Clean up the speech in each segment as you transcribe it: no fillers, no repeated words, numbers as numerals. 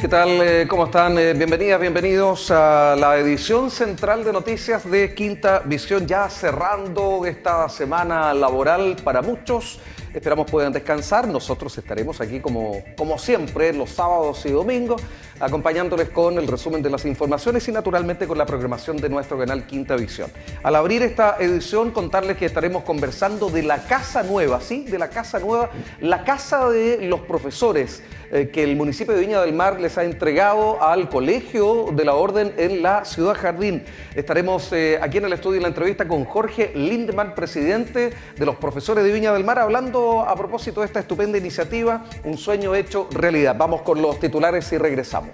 ¿Qué tal? ¿Cómo están? Bienvenidas, bienvenidos a la edición central de noticias de Quinta Visión, ya cerrando esta semana laboral para muchos. Esperamos puedan descansar. Nosotros estaremos aquí como siempre los sábados y domingos, acompañándoles con el resumen de las informaciones y naturalmente con la programación de nuestro canal Quinta Visión. Al abrir esta edición, contarles que estaremos conversando de la casa nueva, ¿sí? De la casa nueva, la casa de los profesores que el municipio de Viña del Mar les ha entregado al Colegio de la Orden en la Ciudad Jardín. Estaremos aquí en el estudio en la entrevista con Jorge Lindemann, presidente de los profesores de Viña del Mar, hablando a propósito de esta estupenda iniciativa, un sueño hecho realidad. Vamos con los titulares y regresamos.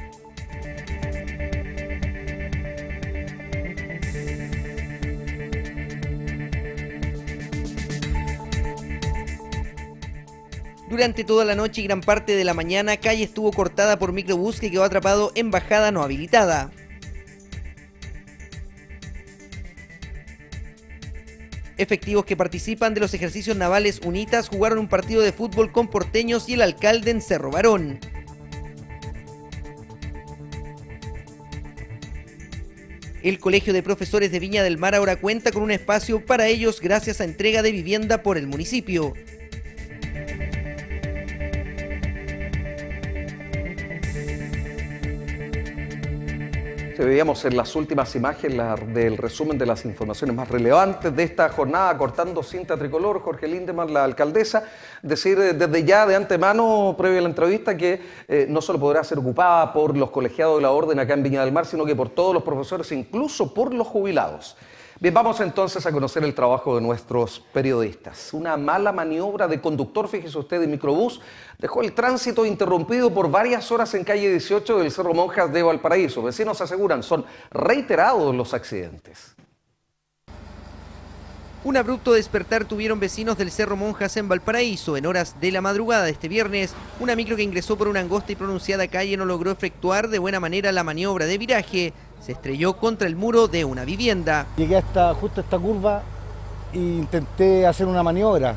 Durante toda la noche y gran parte de la mañana, calle estuvo cortada por microbús que quedó atrapado en bajada no habilitada. Efectivos que participan de los ejercicios navales UNITAS jugaron un partido de fútbol con porteños y el alcalde en Cerro Barón. El Colegio de Profesores de Viña del Mar ahora cuenta con un espacio para ellos gracias a entrega de vivienda por el municipio. Veíamos en las últimas imágenes del resumen de las informaciones más relevantes de esta jornada, cortando cinta tricolor, Jorge Lindemann, la alcaldesa, decir desde ya de antemano, previo a la entrevista, que no solo podrá ser ocupada por los colegiados de la Orden acá en Viña del Mar, sino que por todos los profesores, incluso por los jubilados. Bien, vamos entonces a conocer el trabajo de nuestros periodistas. Una mala maniobra de conductor, fíjese usted, de microbús, dejó el tránsito interrumpido por varias horas en calle 18 del Cerro Monjas de Valparaíso. Vecinos aseguran, son reiterados los accidentes. Un abrupto despertar tuvieron vecinos del Cerro Monjas en Valparaíso. En horas de la madrugada de este viernes, una micro que ingresó por una angosta y pronunciada calle no logró efectuar de buena manera la maniobra de viraje. Se estrelló contra el muro de una vivienda. Llegué justo a esta curva e intenté hacer una maniobra.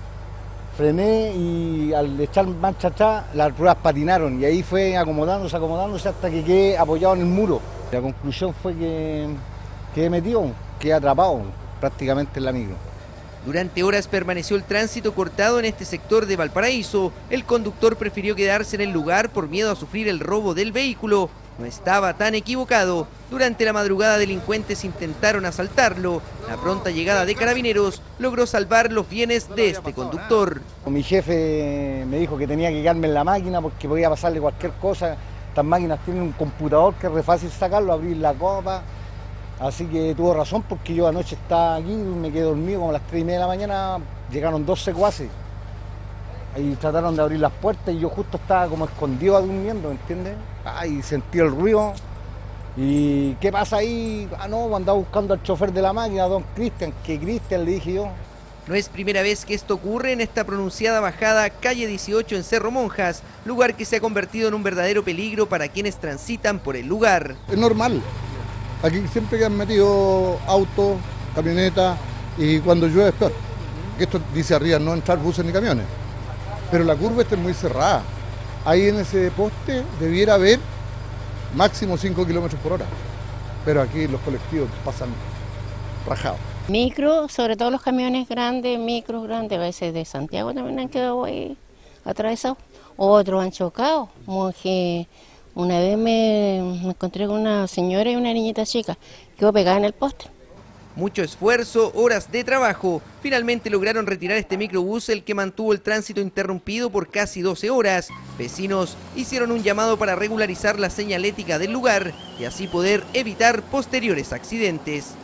Frené y al echar marcha atrás las ruedas patinaron y ahí fue acomodándose hasta que quedé apoyado en el muro. La conclusión fue que quedé metido, quedé atrapado prácticamente en la micro. Durante horas permaneció el tránsito cortado en este sector de Valparaíso. El conductor prefirió quedarse en el lugar por miedo a sufrir el robo del vehículo. No estaba tan equivocado. Durante la madrugada delincuentes intentaron asaltarlo. La pronta llegada de carabineros logró salvar los bienes de este conductor. Mi jefe me dijo que tenía que quedarme en la máquina porque podía pasarle cualquier cosa. Estas máquinas tienen un computador que es re fácil sacarlo, abrir la copa. Así que tuvo razón porque yo anoche estaba aquí, me quedé dormido como a las 3:30 de la mañana, llegaron 2 secuaces. Ahí trataron de abrir las puertas y yo justo estaba como escondido durmiendo, ¿me entiendes? Y sentí el ruido. ¿Y qué pasa ahí? No, andaba buscando al chofer de la máquina, don Cristian. ¿Qué Cristian? Le dije yo. No es primera vez que esto ocurre en esta pronunciada bajada calle 18 en Cerro Monjas, lugar que se ha convertido en un verdadero peligro para quienes transitan por el lugar. Es normal. Aquí siempre que han metido autos, camionetas y cuando llueve es peor. Esto dice arriba no entrar buses ni camiones. Pero la curva está muy cerrada. Ahí en ese poste debiera haber máximo 5 kilómetros por hora. Pero aquí los colectivos pasan rajados. Micro, sobre todo los camiones grandes, micros grandes, a veces de Santiago también han quedado ahí atravesados. Otros han chocado, como que una vez me encontré con una señora y una niñita chica, quedó pegada en el poste. Mucho esfuerzo, horas de trabajo. Finalmente lograron retirar este microbús, el que mantuvo el tránsito interrumpido por casi 12 horas. Vecinos hicieron un llamado para regularizar la señalética del lugar y así poder evitar posteriores accidentes.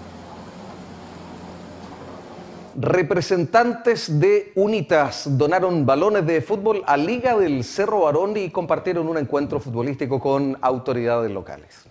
Representantes de UNITAS donaron balones de fútbol a Liga del Cerro Barón y compartieron un encuentro futbolístico con autoridades locales.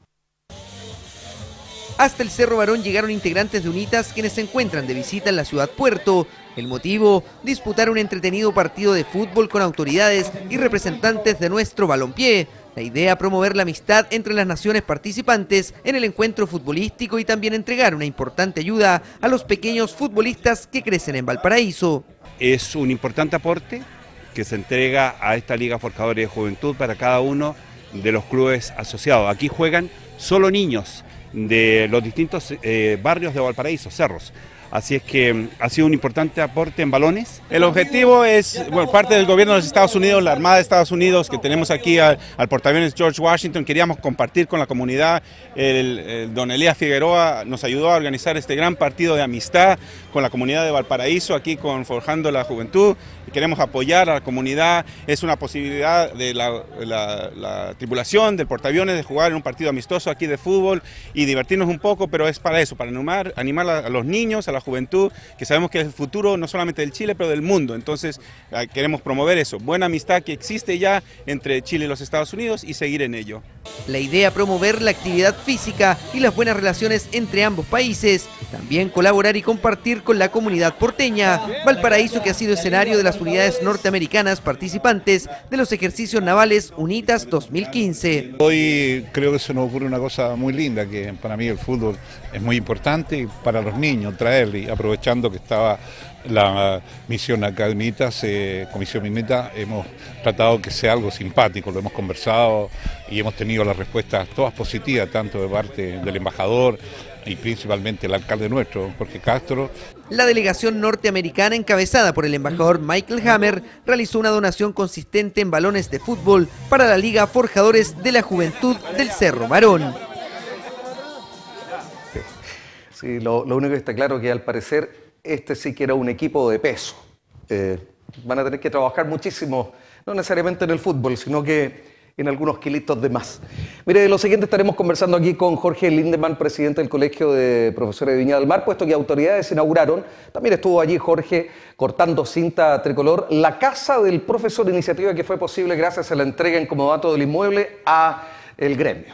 Hasta el Cerro Barón llegaron integrantes de UNITAS quienes se encuentran de visita en la ciudad puerto. El motivo, disputar un entretenido partido de fútbol con autoridades y representantes de nuestro balompié. La idea, promover la amistad entre las naciones participantes en el encuentro futbolístico y también entregar una importante ayuda a los pequeños futbolistas que crecen en Valparaíso. Es un importante aporte que se entrega a esta Liga Forjadores de Juventud para cada uno de los clubes asociados. Aquí juegan solo niños de los distintos barrios de Valparaíso, cerros. Así es que ha sido un importante aporte en balones. El objetivo es, bueno, parte del gobierno de los Estados Unidos, la Armada de Estados Unidos, que tenemos aquí al portaaviones George Washington. Queríamos compartir con la comunidad. Don Elías Figueroa nos ayudó a organizar este gran partido de amistad con la comunidad de Valparaíso, aquí con Forjando la Juventud. Queremos apoyar a la comunidad. Es una posibilidad de la tripulación del portaaviones de jugar en un partido amistoso aquí de fútbol y divertirnos un poco, pero es para eso, para animar a los niños, a la juventud, que sabemos que es el futuro no solamente del Chile, pero del mundo. Entonces queremos promover eso, buena amistad que existe ya entre Chile y los Estados Unidos y seguir en ello. La idea, promover la actividad física y las buenas relaciones entre ambos países, también colaborar y compartir con la comunidad porteña. Valparaíso, que ha sido escenario de las unidades norteamericanas participantes de los ejercicios navales UNITAS 2015. Hoy creo que se nos ocurre una cosa muy linda, que para mí el fútbol es muy importante para los niños, traerle, aprovechando que estaba la misión acá de UNITAS, Comisión UNITAS, hemos tratado que sea algo simpático, lo hemos conversado y hemos tenido las respuestas todas positivas, tanto de parte del embajador y principalmente el alcalde nuestro, Jorge Castro. La delegación norteamericana, encabezada por el embajador Michael Hammer, realizó una donación consistente en balones de fútbol para la Liga Forjadores de la Juventud del Cerro Marón. Sí, lo único que está claro es que al parecer este sí que era un equipo de peso. Van a tener que trabajar muchísimo, no necesariamente en el fútbol, sino que en algunos kilitos de más. Mire, de lo siguiente estaremos conversando aquí con Jorge Lindemann, presidente del Colegio de Profesores de Viña del Mar, puesto que autoridades inauguraron, también estuvo allí Jorge cortando cinta tricolor, la Casa del Profesor, iniciativa que fue posible gracias a la entrega en comodato del inmueble a el gremio.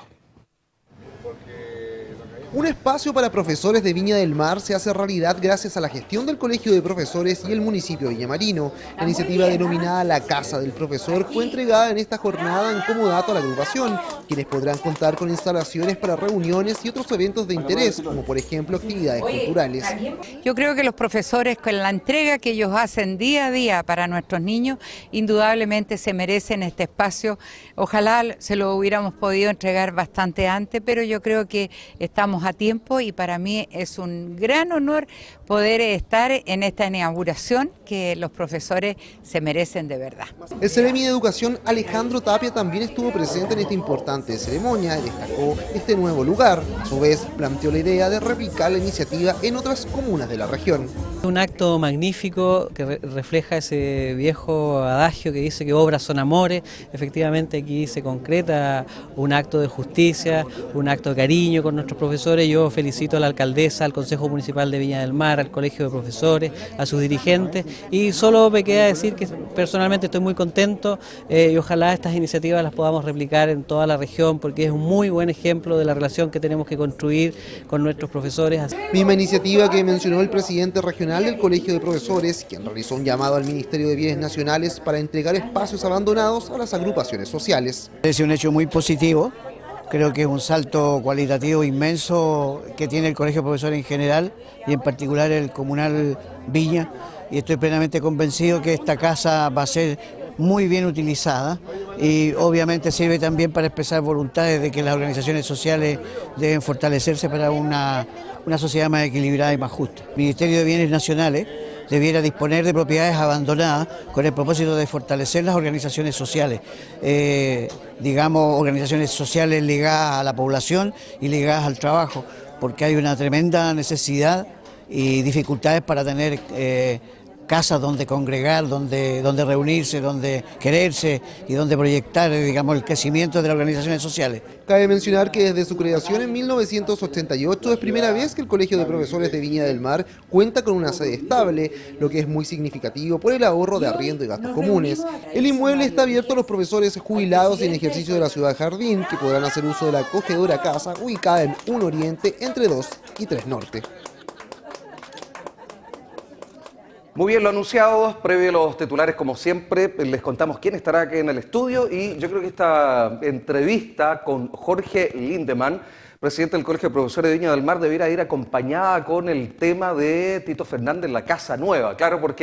Un espacio para profesores de Viña del Mar se hace realidad gracias a la gestión del Colegio de Profesores y el municipio de Villamarino. La iniciativa denominada La Casa del Profesor fue entregada en esta jornada en comodato a la agrupación, quienes podrán contar con instalaciones para reuniones y otros eventos de interés, como por ejemplo actividades culturales. Yo creo que los profesores, con la entrega que ellos hacen día a día para nuestros niños, indudablemente se merecen este espacio. Ojalá se lo hubiéramos podido entregar bastante antes, pero yo creo que estamos a tiempo y para mí es un gran honor poder estar en esta inauguración que los profesores se merecen de verdad. El Seremi de Educación Alejandro Tapia también estuvo presente en esta importante ceremonia y destacó este nuevo lugar. A su vez, planteó la idea de replicar la iniciativa en otras comunas de la región. Un acto magnífico que refleja ese viejo adagio que dice que obras son amores. Efectivamente aquí se concreta un acto de justicia, un acto de cariño con nuestros profesores. Yo felicito a la alcaldesa, al Consejo Municipal de Viña del Mar, al Colegio de Profesores, a sus dirigentes, y solo me queda decir que personalmente estoy muy contento y ojalá estas iniciativas las podamos replicar en toda la región, porque es un muy buen ejemplo de la relación que tenemos que construir con nuestros profesores. Misma iniciativa que mencionó el presidente regional del Colegio de Profesores, quien realizó un llamado al Ministerio de Bienes Nacionales para entregar espacios abandonados a las agrupaciones sociales. Es un hecho muy positivo. Creo que es un salto cualitativo inmenso que tiene el Colegio de Profesores en general y en particular el Comunal Viña, y estoy plenamente convencido que esta casa va a ser muy bien utilizada y obviamente sirve también para expresar voluntades de que las organizaciones sociales deben fortalecerse para una sociedad más equilibrada y más justa. El Ministerio de Bienes Nacionales debiera disponer de propiedades abandonadas con el propósito de fortalecer las organizaciones sociales, digamos organizaciones sociales ligadas a la población y ligadas al trabajo, porque hay una tremenda necesidad y dificultades para tener casas donde congregar, donde reunirse, donde quererse y donde proyectar, digamos, el crecimiento de las organizaciones sociales. Cabe mencionar que desde su creación en 1988 es primera vez que el Colegio de Profesores de Viña del Mar cuenta con una sede estable, lo que es muy significativo por el ahorro de arriendo y gastos comunes. El inmueble está abierto a los profesores jubilados en ejercicio de la Ciudad Jardín, que podrán hacer uso de la acogedora casa ubicada en 1 Oriente entre 2 y 3 Norte. Muy bien, lo anunciado, previo a los titulares, como siempre, les contamos quién estará aquí en el estudio y yo creo que esta entrevista con Jorge Lindemann, presidente del Colegio de Profesores de Viña del Mar, debiera ir acompañada con el tema de Tito Fernández, la Casa Nueva. Claro, porque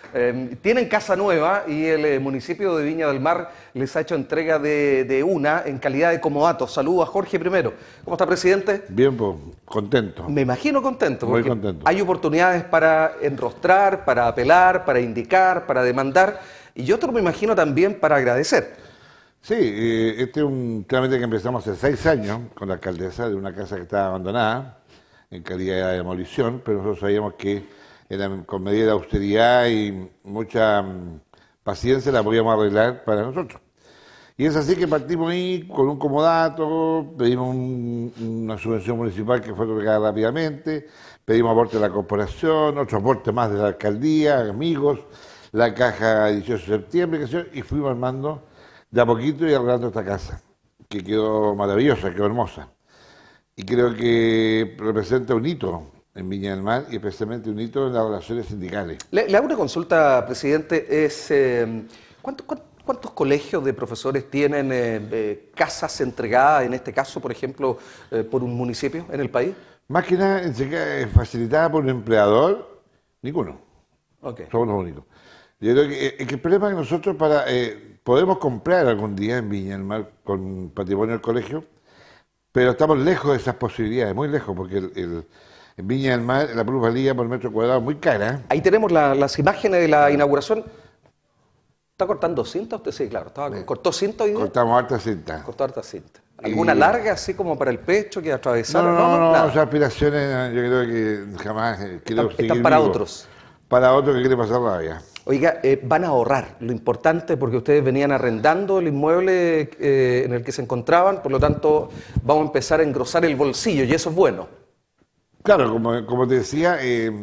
Tienen casa nueva y el municipio de Viña del Mar les ha hecho entrega de una en calidad de comodato. Saludo a Jorge primero. ¿Cómo está, presidente? Bien, pues, contento. Me imagino contento. Muy porque contento. hay oportunidades para enrostrar, para apelar, para indicar, para demandar. Y yo me imagino también para agradecer. Sí, este es un trámite que empezamos hace 6 años con la alcaldesa de una casa que estaba abandonada en calidad de demolición, pero nosotros sabíamos que con medidas de austeridad y mucha paciencia la podíamos arreglar para nosotros. Y es así que partimos ahí con un comodato, pedimos una subvención municipal que fue otorgada rápidamente, pedimos aporte de la corporación, otro aporte más de la alcaldía, amigos, la caja 18 de septiembre, y fuimos armando de a poquito y arreglando esta casa, que quedó maravillosa, quedó hermosa. Y creo que representa un hito en Viña del Mar y especialmente un hito en las relaciones sindicales. Le hago una consulta, presidente. ¿Cuántos colegios de profesores tienen casas entregadas, en este caso, por ejemplo, por un municipio en el país? Más que nada, facilitada por un empleador, ninguno. Okay. Somos los únicos. Yo creo que el problema es que nosotros podemos comprar algún día en Viña del Mar con patrimonio del colegio, pero estamos lejos de esas posibilidades, muy lejos, porque en Viña del Mar la plusvalía por metro cuadrado es muy cara. Ahí tenemos las imágenes de la inauguración. ¿Está cortando cinta usted? Sí, claro. ¿Cortó cinta hoy día? Cortamos harta cinta. Cortó harta cinta. ¿Alguna larga, así como para el pecho, que atravesaron? No, esas aspiraciones yo creo que jamás quiero seguir están para vivo. otros. Para otros que quiere pasar rabia. Oiga, van a ahorrar, lo importante, porque ustedes venían arrendando el inmueble en el que se encontraban, por lo tanto vamos a empezar a engrosar el bolsillo y eso es bueno. Claro, como te decía,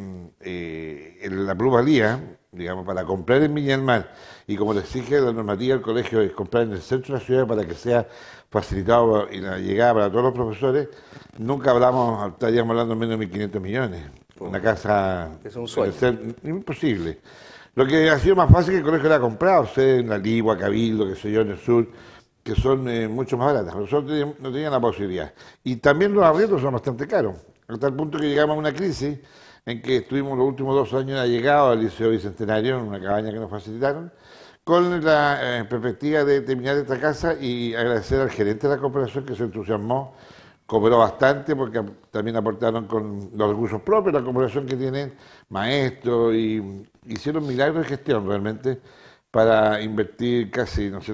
la plusvalía, digamos, para comprar en Viña del Mar, y como te exige la normativa del colegio, es comprar en el centro de la ciudad para que sea facilitado y la llegada para todos los profesores, nunca estaríamos hablando menos de 1.500 millones. Una casa... Es un sueño. Imposible. Lo que ha sido más fácil que el colegio la ha comprado, en La Ligua, Cabildo, qué sé yo, en el sur, que son mucho más baratas. Nosotros no teníamos la posibilidad. Y también los arriendos son bastante caros, hasta el punto que llegamos a una crisis en que estuvimos los últimos 2 años allegados al Liceo Bicentenario, en una cabaña que nos facilitaron, con la perspectiva de terminar esta casa y agradecer al gerente de la corporación que se entusiasmó, cooperó bastante porque también aportaron con los recursos propios, la corporación que tienen maestros y hicieron milagros de gestión realmente para invertir casi los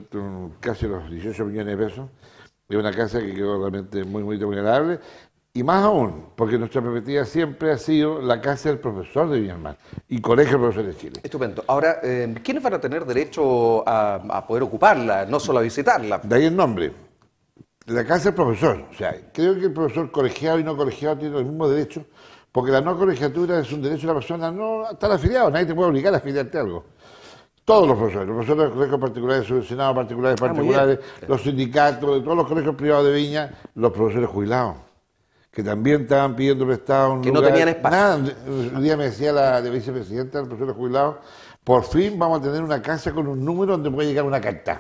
18 millones de pesos en una casa que quedó realmente muy, muy agradable. Y más aún, porque nuestra perspectiva siempre ha sido la casa del profesor de Viña del Mar y Colegio de Profesores de Chile. Estupendo. Ahora, ¿quiénes van a tener derecho a poder ocuparla, no solo a visitarla? De ahí el nombre. La casa del profesor. O sea, creo que el profesor colegiado y no colegiado tiene los mismos derechos, porque la no colegiatura es un derecho de la persona no estar afiliado. Nadie te puede obligar a afiliarte a algo. Todos los profesores de los colegios particulares, subvencionados, particulares, los sindicatos, de todos los colegios privados de Viña, los profesores jubilados, que también estaban pidiendo prestado un que lugar. No tenían espacio. Nada. Un día me decía la vicepresidenta del profesor jubilado, por fin vamos a tener una casa con un número donde puede llegar una carta.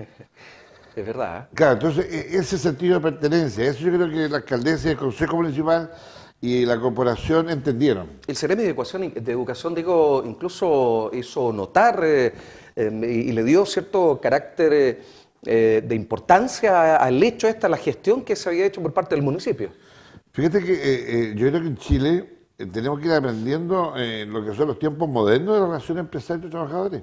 Es verdad. Claro, entonces ese sentido de pertenencia, eso yo creo que la alcaldesa y el Consejo Municipal y la corporación entendieron. El Ceremi de Educación, digo, incluso hizo notar y le dio cierto carácter de importancia al hecho la gestión que se había hecho por parte del municipio. Fíjate que yo creo que en Chile tenemos que ir aprendiendo lo que son los tiempos modernos de la relación empresario-trabajadores.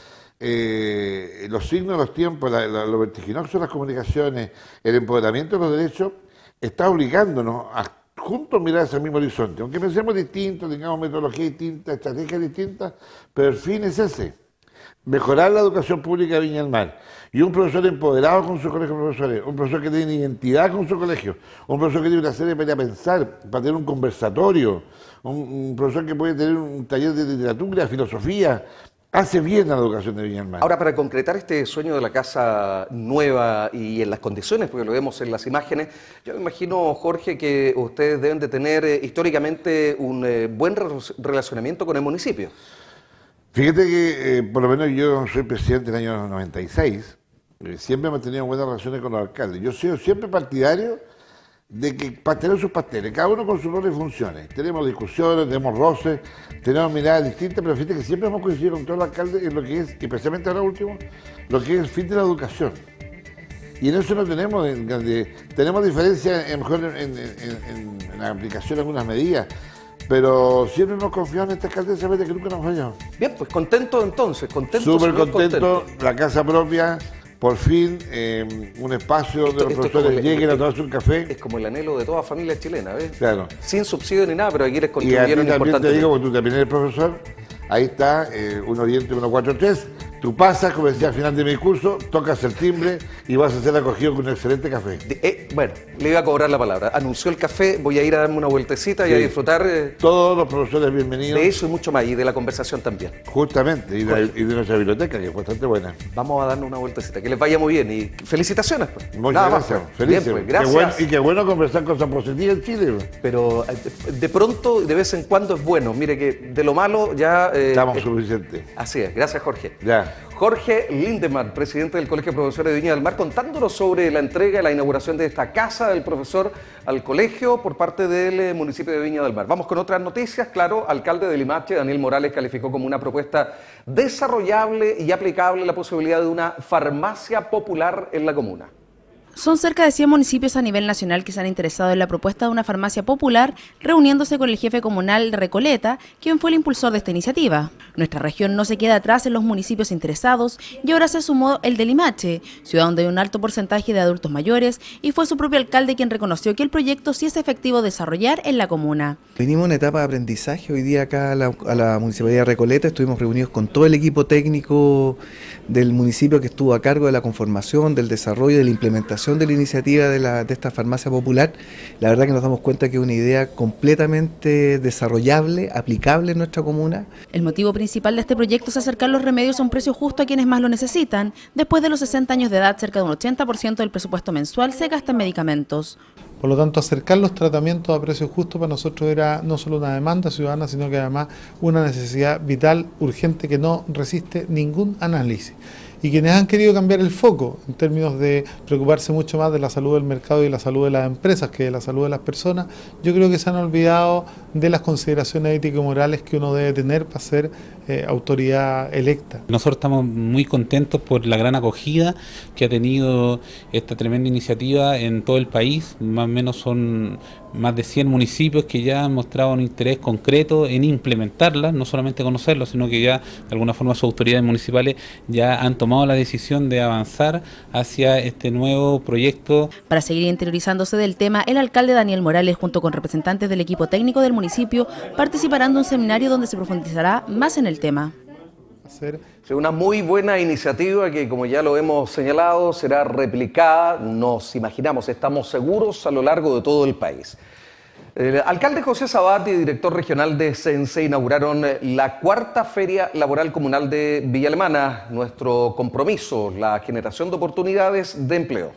Los signos de los tiempos, lo vertiginoso de las comunicaciones, el empoderamiento de los derechos, está obligándonos a juntos mirar ese mismo horizonte. Aunque pensemos distinto, tengamos metodología distinta, estrategias distintas, pero el fin es ese. Mejorar la educación pública de Viña del Mar. Y un profesor empoderado con su colegio de profesores, un profesor que tiene identidad con su colegio, un profesor que tiene una serie para pensar, para tener un conversatorio, un profesor que puede tener un taller de literatura, filosofía, hace bien a la educación de Viña del Mar. Ahora, para concretar este sueño de la casa nueva y en las condiciones, porque lo vemos en las imágenes, yo me imagino, Jorge, que ustedes deben de tener históricamente un buen relacionamiento con el municipio. Fíjate que, por lo menos yo soy presidente del año 96, siempre he mantenido buenas relaciones con los alcaldes. Yo he sido siempre partidario de que pasteleros sus pasteles, cada uno con sus roles y funciones. Tenemos discusiones, tenemos roces, tenemos miradas distintas, pero fíjate que siempre hemos coincidido con todos los alcaldes en lo que es, especialmente ahora último, lo que es el fin de la educación. Y en eso no tenemos, tenemos diferencias en la aplicación de algunas medidas, pero siempre nos confiamos en esta alcaldesa que nunca nos fallamos. Bien, pues contento entonces, súper contento, la casa propia. Por fin, un espacio donde los profesores lleguen a tomarse un café. Es como el anhelo de toda familia chilena, ¿ves? Claro. Sin subsidio ni nada, pero aquí les contribuyeron importantemente. Y a ti también te digo, porque tú también eres profesor, ahí está, un Oriente 143, tú pasas, como decía al final de mi curso, tocas el timbre y vas a ser acogido con un excelente café. Bueno, le iba a cobrar la palabra. Anunció el café, voy a ir a darme una vueltecita y a disfrutar. Todos los profesores bienvenidos. De eso y mucho más, y de la conversación también. Justamente, y de nuestra biblioteca, que es bastante buena. Vamos a darnos una vueltecita, que les vaya muy bien y felicitaciones. Pues. Muchas gracias, felices. Bien, pues, gracias. Y qué bueno conversar cosas positivas en Chile. Pero de pronto, de vez en cuando es bueno. Mire que de lo malo ya... estamos suficientes. Así es, gracias Jorge. Ya. Jorge Lindemann, presidente del Colegio de Profesores de Viña del Mar, contándonos sobre la entrega y la inauguración de esta casa del profesor al colegio por parte del municipio de Viña del Mar. Vamos con otras noticias. Claro, alcalde de Limache, Daniel Morales, calificó como una propuesta desarrollable y aplicable la posibilidad de una farmacia popular en la comuna. Son cerca de 100 municipios a nivel nacional que se han interesado en la propuesta de una farmacia popular, reuniéndose con el jefe comunal de Recoleta, quien fue el impulsor de esta iniciativa. Nuestra región no se queda atrás en los municipios interesados y ahora se sumó el de Limache, ciudad donde hay un alto porcentaje de adultos mayores, y fue su propio alcalde quien reconoció que el proyecto sí es efectivo desarrollar en la comuna. Venimos en una etapa de aprendizaje. Hoy día acá a la Municipalidad de Recoleta estuvimos reunidos con todo el equipo técnico del municipio que estuvo a cargo de la conformación, del desarrollo, de la implementación de la iniciativa de esta farmacia popular. La verdad que nos damos cuenta que es una idea completamente desarrollable, aplicable en nuestra comuna. El motivo principal de este proyecto es acercar los remedios a un precio justo a quienes más lo necesitan. Después de los 60 años de edad, cerca de un 80% del presupuesto mensual se gasta en medicamentos. Por lo tanto, acercar los tratamientos a precios justos para nosotros era no solo una demanda ciudadana, sino que además una necesidad vital, urgente, que no resiste ningún análisis. Y quienes han querido cambiar el foco en términos de preocuparse mucho más de la salud del mercado y la salud de las empresas que de la salud de las personas, yo creo que se han olvidado de las consideraciones éticas y morales que uno debe tener para ser autoridad electa. Nosotros estamos muy contentos por la gran acogida que ha tenido esta tremenda iniciativa en todo el país. Más o menos son más de 100 municipios que ya han mostrado un interés concreto en implementarla, no solamente conocerlo, sino que ya de alguna forma sus autoridades municipales ya han tomado la decisión de avanzar hacia este nuevo proyecto. Para seguir interiorizándose del tema, el alcalde Daniel Morales, junto con representantes del equipo técnico del municipio, participarán de un seminario donde se profundizará más en el tema. Una muy buena iniciativa que, como ya lo hemos señalado, será replicada, nos imaginamos, estamos seguros, a lo largo de todo el país. El alcalde José Sabati, director regional de CENSE, inauguraron la cuarta Feria Laboral Comunal de Villa Alemana. Nuestro compromiso, la generación de oportunidades de empleo.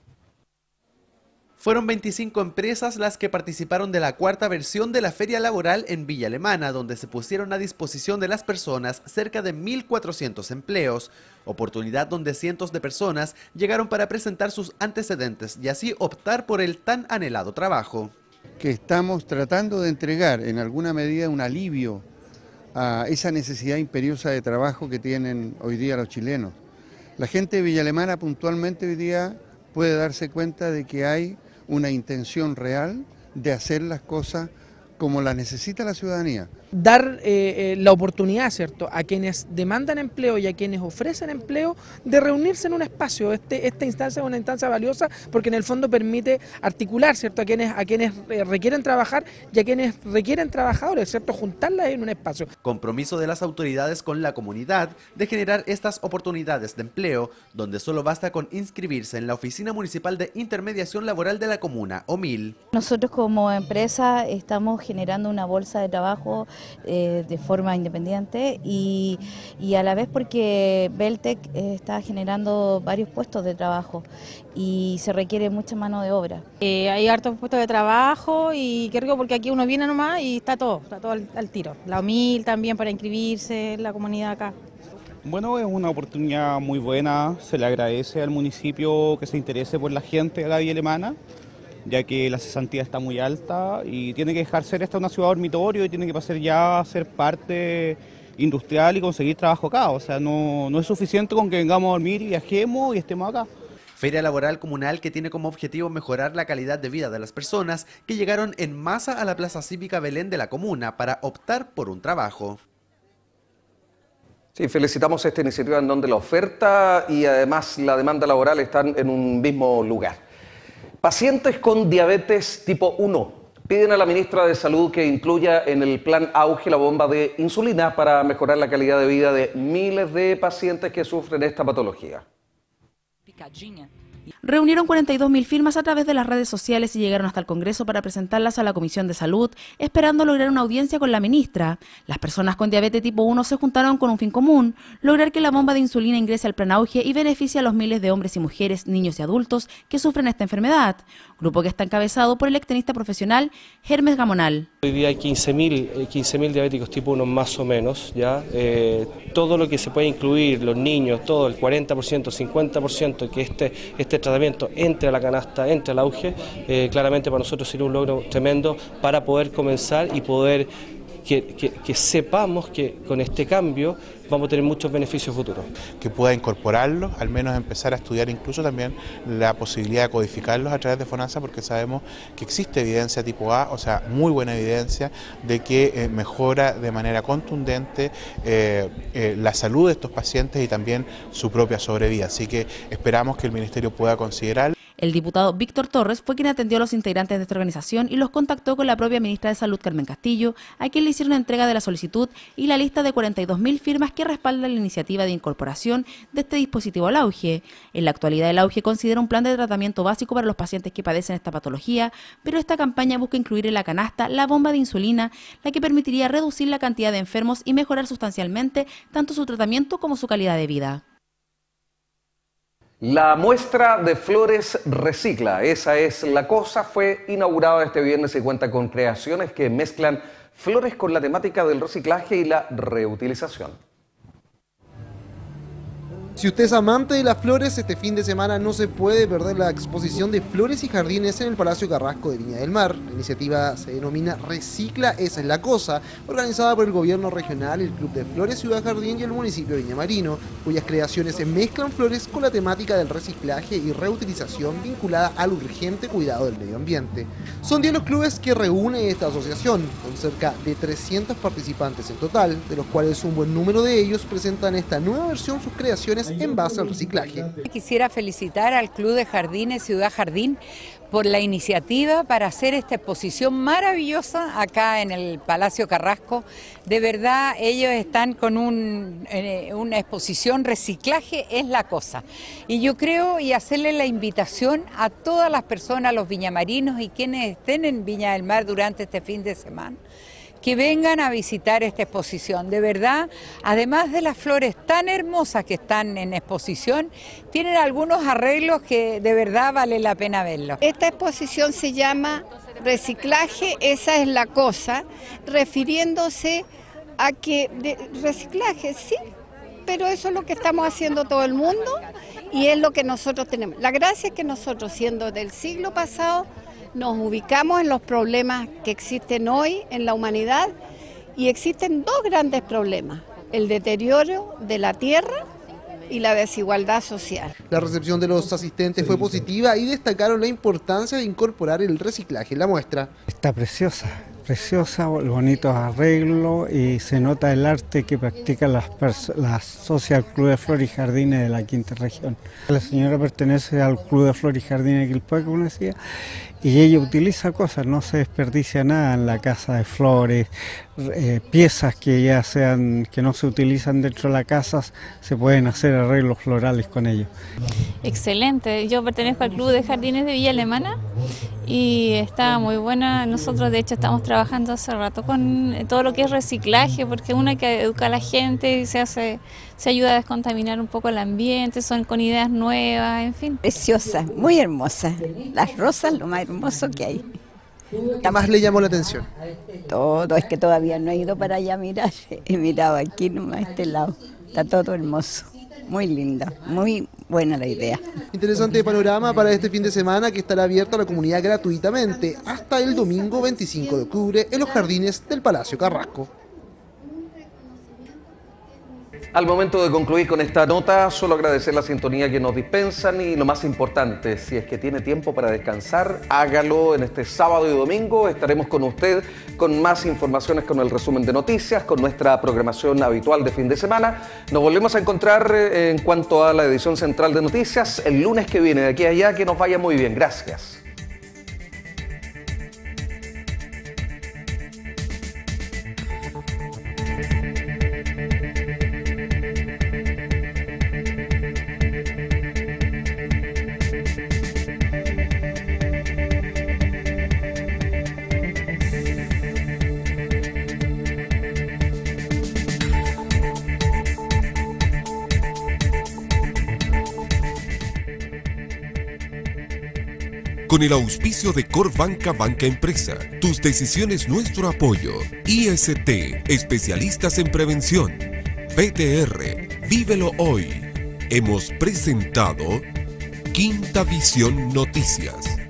Fueron 25 empresas las que participaron de la cuarta versión de la Feria Laboral en Villa Alemana, donde se pusieron a disposición de las personas cerca de 1.400 empleos, oportunidad donde cientos de personas llegaron para presentar sus antecedentes y así optar por el tan anhelado trabajo. Que estamos tratando de entregar en alguna medida un alivio a esa necesidad imperiosa de trabajo que tienen hoy día los chilenos. La gente de Villa Alemana puntualmente hoy día puede darse cuenta de que hay una intención real de hacer las cosas como las necesita la ciudadanía. Dar la oportunidad, ¿cierto?, a quienes demandan empleo y a quienes ofrecen empleo de reunirse en un espacio. Esta instancia es una instancia valiosa porque en el fondo permite articular, ¿cierto?, a quienes requieren trabajar y a quienes requieren trabajadores, ¿cierto?, juntarlas en un espacio. Compromiso de las autoridades con la comunidad de generar estas oportunidades de empleo, donde solo basta con inscribirse en la Oficina Municipal de Intermediación Laboral de la Comuna, OMIL. Nosotros como empresa estamos generando una bolsa de trabajo de forma independiente y a la vez porque Beltec está generando varios puestos de trabajo y se requiere mucha mano de obra. Hay hartos puestos de trabajo y qué rico porque aquí uno viene nomás y está todo al tiro. La OMIL también para inscribirse en la comunidad acá. Bueno, es una oportunidad muy buena, se le agradece al municipio que se interese por la gente de la Villa Alemana. ya que la cesantía está muy alta y tiene que dejar ser esta una ciudad dormitorio y tiene que pasar ya a ser parte industrial y conseguir trabajo acá. O sea, no es suficiente con que vengamos a dormir y viajemos y estemos acá. Feria laboral comunal que tiene como objetivo mejorar la calidad de vida de las personas que llegaron en masa a la Plaza Cívica Belén de la comuna para optar por un trabajo. Sí, felicitamos esta iniciativa en donde la oferta y además la demanda laboral están en un mismo lugar. Pacientes con diabetes tipo 1 piden a la ministra de Salud que incluya en el plan Auge la bomba de insulina para mejorar la calidad de vida de miles de pacientes que sufren esta patología. Reunieron 42.000 firmas a través de las redes sociales y llegaron hasta el Congreso para presentarlas a la Comisión de Salud, esperando lograr una audiencia con la ministra. Las personas con diabetes tipo 1 se juntaron con un fin común: lograr que la bomba de insulina ingrese al plan Auge y beneficie a los miles de hombres y mujeres, niños y adultos que sufren esta enfermedad. Grupo que está encabezado por el extenista profesional Hermes Gamonal. Hoy día hay 15.000 diabéticos tipo 1 más o menos, ¿ya? Todo lo que se puede incluir, los niños, todo, el 40%, 50%, que este tratamiento entre a la canasta, entre al Auge, claramente para nosotros sería un logro tremendo para poder comenzar y poder que sepamos que con este cambio vamos a tener muchos beneficios futuros. Que pueda incorporarlos, al menos empezar a estudiar incluso también la posibilidad de codificarlos a través de FONASA, porque sabemos que existe evidencia tipo A, o sea, muy buena evidencia de que mejora de manera contundente la salud de estos pacientes y también su propia sobrevida. Así que esperamos que el Ministerio pueda considerarlo. El diputado Víctor Torres fue quien atendió a los integrantes de esta organización y los contactó con la propia ministra de Salud, Carmen Castillo, a quien le hicieron entrega de la solicitud y la lista de 42.000 firmas que respaldan la iniciativa de incorporación de este dispositivo al Auge. En la actualidad, el Auge considera un plan de tratamiento básico para los pacientes que padecen esta patología, pero esta campaña busca incluir en la canasta la bomba de insulina, la que permitiría reducir la cantidad de enfermos y mejorar sustancialmente tanto su tratamiento como su calidad de vida. La muestra de flores Recicla, esa es la cosa, fue inaugurada este viernes y cuenta con creaciones que mezclan flores con la temática del reciclaje y la reutilización. Si usted es amante de las flores, este fin de semana no se puede perder la exposición de flores y jardines en el Palacio Carrasco de Viña del Mar. La iniciativa se denomina Recicla, esa es la cosa, organizada por el gobierno regional, el Club de Flores Ciudad Jardín y el municipio de Viña Marino, cuyas creaciones se mezclan flores con la temática del reciclaje y reutilización vinculada al urgente cuidado del medio ambiente. Son 10 los clubes que reúne esta asociación, con cerca de 300 participantes en total, de los cuales un buen número de ellos presentan esta nueva versión sus creaciones en base al reciclaje. Quisiera felicitar al Club de Jardines Ciudad Jardín por la iniciativa para hacer esta exposición maravillosa acá en el Palacio Carrasco. De verdad, ellos están con una exposición Reciclaje es la cosa. Y yo creo, y hacerle la invitación a todas las personas, los viñamarinos y quienes estén en Viña del Mar durante este fin de semana, que vengan a visitar esta exposición. De verdad, además de las flores tan hermosas que están en exposición, tienen algunos arreglos que de verdad vale la pena verlos. Esta exposición se llama Reciclaje, esa es la cosa, refiriéndose a que reciclaje, sí, pero eso es lo que estamos haciendo todo el mundo y es lo que nosotros tenemos. La gracia es que nosotros, siendo del siglo pasado, nos ubicamos en los problemas que existen hoy en la humanidad y existen dos grandes problemas: el deterioro de la tierra y la desigualdad social. La recepción de los asistentes fue positiva y destacaron la importancia de incorporar el reciclaje en la muestra. Está preciosa, bonitos arreglos y se nota el arte que practican las Social Club de Flores y Jardines de la Quinta Región. La señora pertenece al Club de Flores y Jardines de Quilpué, como decía, y ella utiliza cosas, no se desperdicia nada en la casa de flores, piezas que ya sean, que no se utilizan dentro de la casa, se pueden hacer arreglos florales con ellos. Excelente, yo pertenezco al Club de Jardines de Villa Alemana y está muy buena. Nosotros de hecho estamos trabajando hace rato con todo lo que es reciclaje, porque uno que educa a la gente y se ayuda a descontaminar un poco el ambiente, son con ideas nuevas, en fin. Preciosa, muy hermosa, las rosas lo más hermoso que hay. ¿Qué más le llamó la atención? Todo, es que todavía no he ido para allá a mirar, he mirado aquí nomás a este lado, está todo hermoso, muy linda, muy buena la idea. Interesante panorama para este fin de semana que estará abierto a la comunidad gratuitamente hasta el domingo 25 de octubre en los jardines del Palacio Carrasco. Al momento de concluir con esta nota, solo agradecer la sintonía que nos dispensan y lo más importante, si es que tiene tiempo para descansar, hágalo en este sábado y domingo. Estaremos con usted con más informaciones, con el resumen de noticias, con nuestra programación habitual de fin de semana. Nos volvemos a encontrar en cuanto a la edición central de noticias el lunes que viene. De aquí a allá, que nos vaya muy bien. Gracias. Con el auspicio de Corbanca Banca Empresa, tus decisiones nuestro apoyo. IST, especialistas en prevención. BTR, vívelo hoy. Hemos presentado Quinta Visión Noticias.